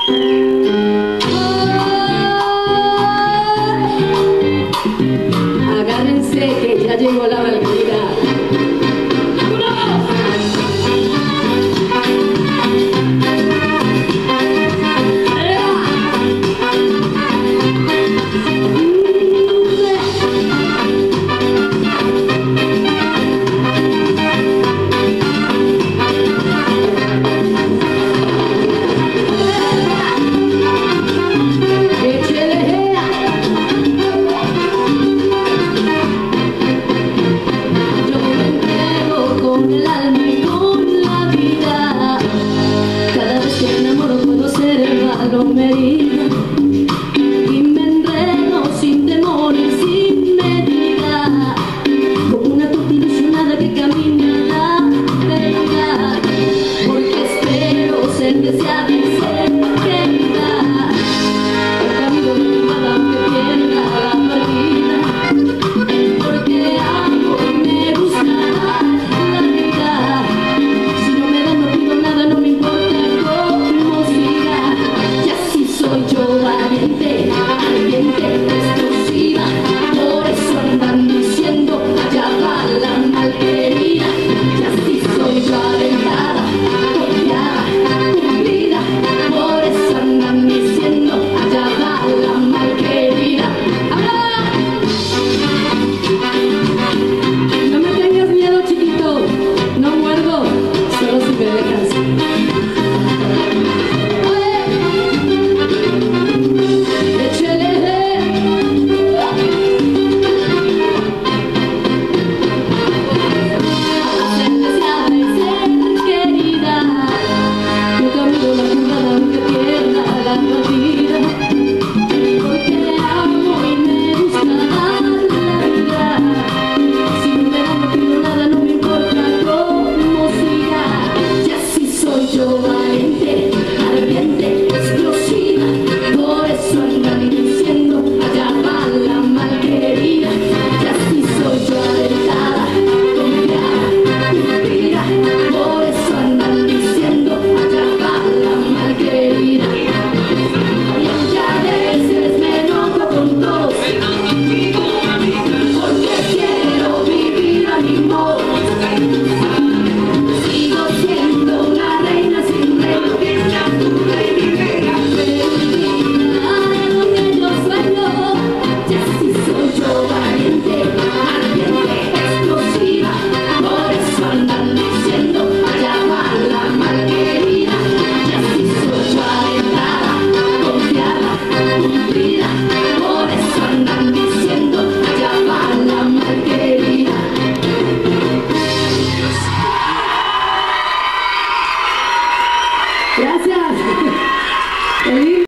Agárrense que ya llegó la Valkyria. Me herida y me enredo sin temor y sin medida, como una torta ilusionada que camina a la verdad, porque espero ser deseada y ser querida. El camino de mi amada aunque pierda la partida, porque amo y me gusta la vida. Si no me dan, no pido nada, no me importa cómo siga. Soy yo valiente, ardiente, explosiva, por eso andan diciendo allá va la malquerida. Y así soy yo aventada, confiada, cumplida, por eso andan diciendo allá va la malquerida. ¡Habla! No me tengas miedo, chiquito, no muerdo, solo si me dejas. Yo valiente, ardiente, explosiva, por eso andan diciendo allá va la malquerida. Y así soy yo alentada, confiada, cumplida, por eso andan diciendo allá va la malquerida. Y aunque a veces me enojo con todos, porque quiero vivir a mi modo, sigo siendo una reina sin reino, que sea tu rey mi reina, lo que yo sueño. Y así soy yo valiente, ardiente, explosiva, por eso andan diciendo allá va la malquerida. Y así soy yo alentada, confiada, cumplida, por eso andan diciendo allá va la malquerida. Gracias.